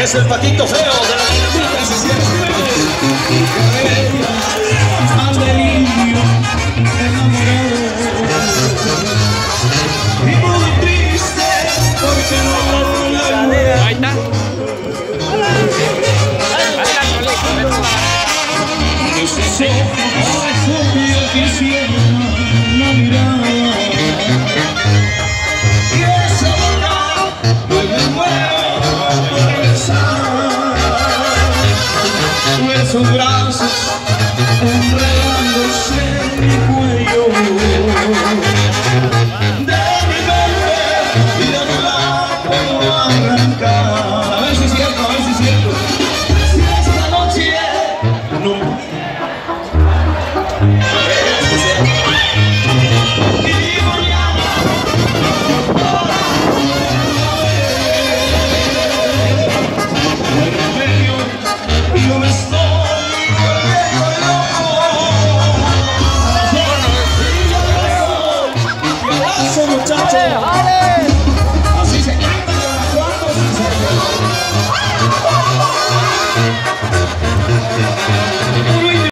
Es el Paquito Feo de la dinamita, si quieres. Al delirio enamorado y muy triste porque no la Ahí está. sus ojos yo quisiera una mirada y esa boca no me muero por besar esos brazos enredándose en mi cuello de mi mente y de mi lado puedo arrancar. A ver si es cierto, a ver si es cierto. Si esta noche no y mañana yo me estoy volviendo loco. Y yo muchacho.